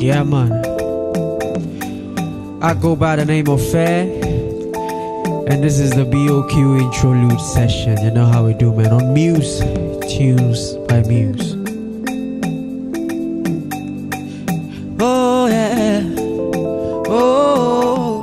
Yeah, man. I go by the name of Offei, and this is the BOQ Introlude session. You know how we do, man. On Muse, tunes by Muse. Oh yeah. Oh.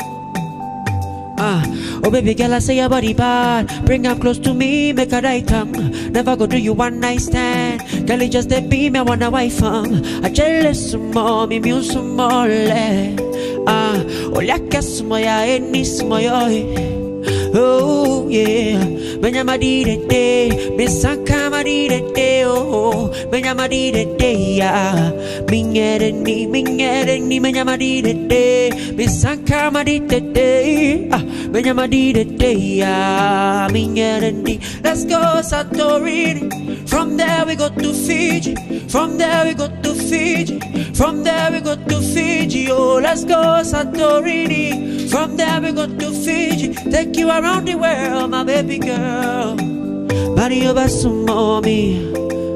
Oh baby girl, I say your body bad. Bring her close to me, make her right tongue. Never go do you one night stand. Girl, it just a be me, I want a wife. I jealous some more, me muse some more. Oh, la casmo ya enismo yo. Oh yeah, Benyama di de day, Missakama di de day, oh, Benyama di de day, ya, Mingedeni, Benyama di de day, Missakama di de day, Benyama di de day, ya, Mingedeni. Let's go Santorini, from there we go to Fiji, from there we go to Fiji, from there we go to Fiji, oh, let's go Santorini, from there we go to Fiji, take you around the world, my baby girl. Body over some mommy.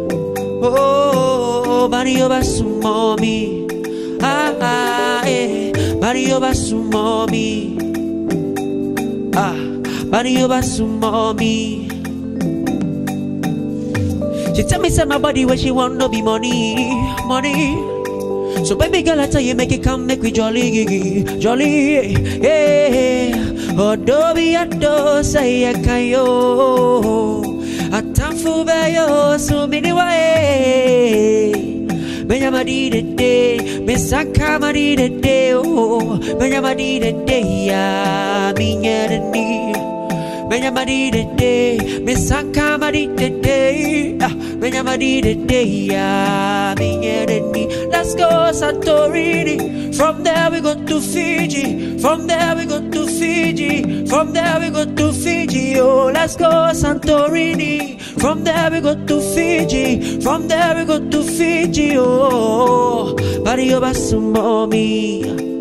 Oh, body over some mommy. Body over some mommy. Body over some mommy. She tell me say my body where she want no be money, money. So baby girl, I tell you, make it come, make we jolly, jolly, yeah. Odobi ado say kayo, atamfu bayo so many way. Benyama di de day, Missakama di de day, oh, Benyama di de day, ya, Mingedeni. Benyama di de day, Missakama di de day, Benyama di de day, ya, Mingedeni. Let's go Santorini, from there we go to Fiji, from there we go to Fiji, from there we go to Fiji, oh, let's go Santorini, from there we go to Fiji, from there we go to Fiji, oh, body over some mommy,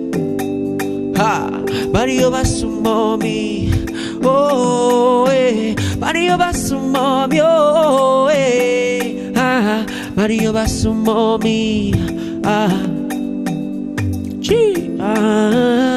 body over some mommy, oh, body over some mommy, oh, body over some mommy, gee,